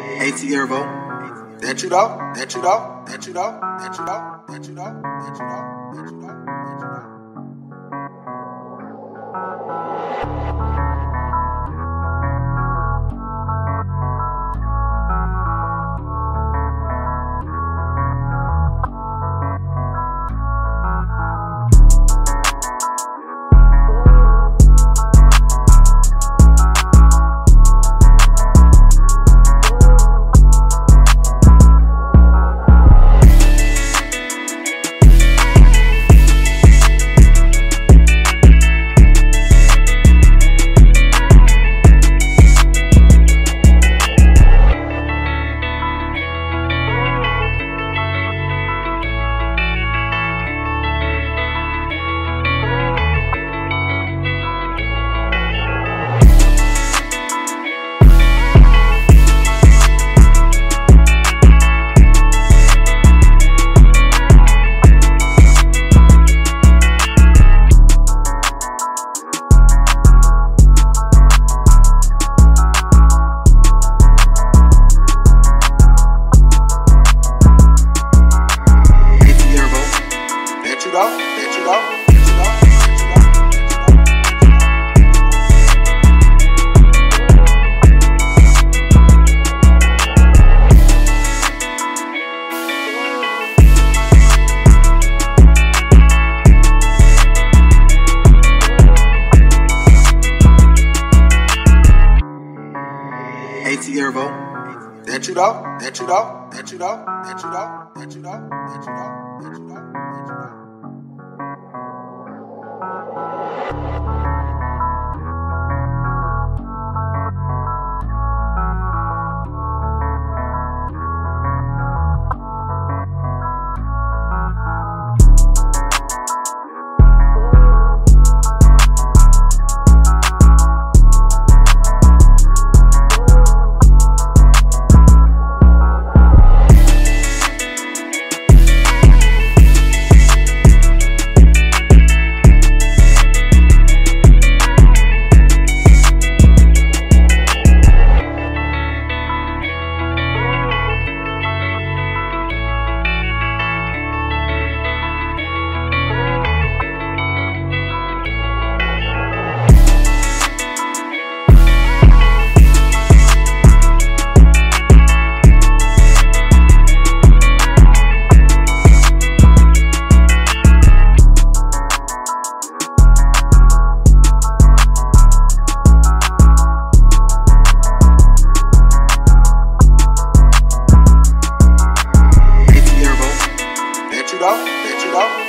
ATRvo, that you know, that you know, that you know, that you know, that you know, that you know, that you know, that you know. ATRvo, that you know, that you know, that you know, that you know, that you know, that you know, that you know, that you know. That you know.